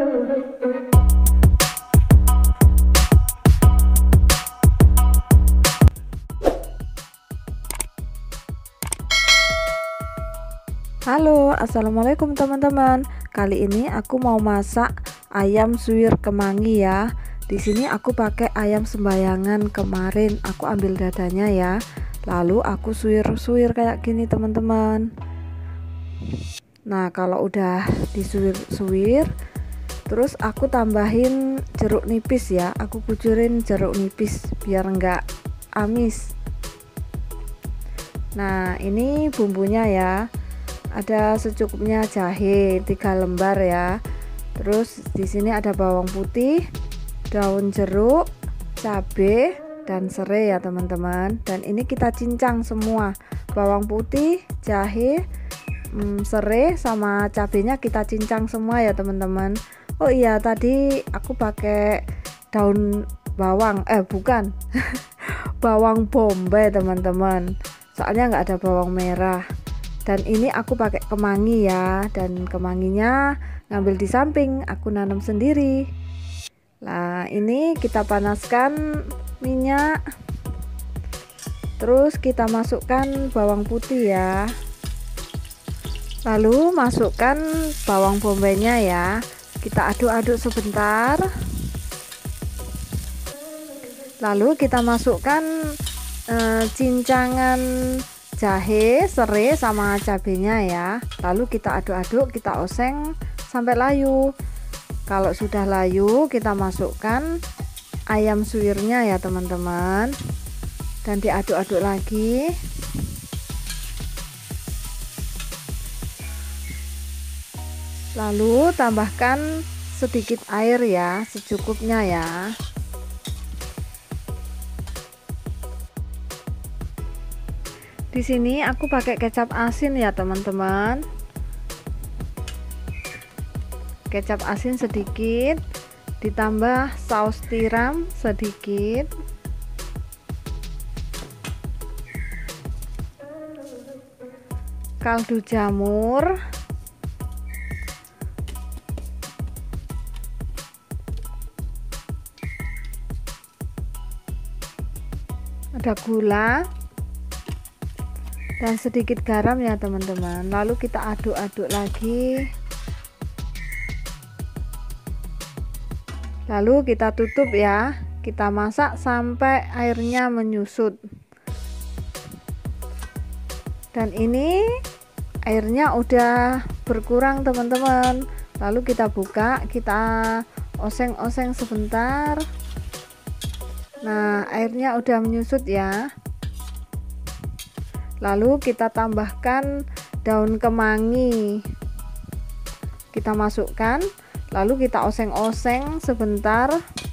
Halo, assalamualaikum teman-teman. Kali ini aku mau masak ayam suwir kemangi ya. Di sini aku pakai ayam sembayangan kemarin. Aku ambil dadanya ya. Lalu aku suwir-suwir kayak gini teman-teman. Nah, kalau udah disuwir-suwir, terus aku tambahin jeruk nipis ya. Aku kucurin jeruk nipis biar enggak amis. Nah, ini bumbunya ya. Ada secukupnya jahe 3 lembar ya. Terus di sini ada bawang putih, daun jeruk, cabai dan serai ya teman-teman. Dan ini kita cincang semua, bawang putih, jahe, serai sama cabenya kita cincang semua ya teman-teman. Oh iya, tadi aku pakai daun bawang, bukan bawang bombay teman-teman. Soalnya nggak ada bawang merah. Dan ini aku pakai kemangi ya, dan kemanginya ngambil di samping, aku nanam sendiri. Nah, ini kita panaskan minyak, terus kita masukkan bawang putih ya, lalu masukkan bawang bombaynya ya, kita aduk-aduk sebentar, lalu kita masukkan cincangan jahe, serai sama cabenya ya. Lalu kita aduk-aduk, kita oseng sampai layu. Kalau sudah layu, kita masukkan ayam suwirnya ya teman-teman. Dan diaduk-aduk lagi. Lalu tambahkan sedikit air ya, secukupnya ya. Di sini aku pakai kecap asin ya teman-teman. Kecap asin sedikit, ditambah saus tiram sedikit. Kaldu jamur. Ada gula. Dan sedikit garam ya teman-teman. Lalu kita aduk-aduk lagi, lalu kita tutup ya, kita masak sampai airnya menyusut. Dan ini airnya udah berkurang teman-teman. Lalu kita buka, kita oseng-oseng sebentar. Nah, airnya udah menyusut ya. Lalu kita tambahkan daun kemangi, kita masukkan, lalu kita oseng-oseng sebentar.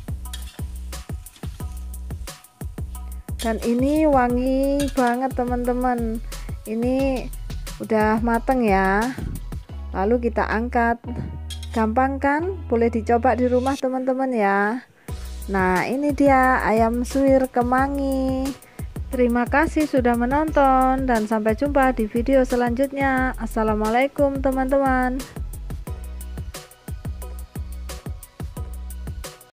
Dan ini wangi banget teman-teman. Ini udah mateng ya. Lalu kita angkat. Gampang kan? Boleh dicoba di rumah teman-teman ya. Nah, ini dia ayam suwir kemangi. Terima kasih sudah menonton dan sampai jumpa di video selanjutnya. Assalamualaikum teman-teman.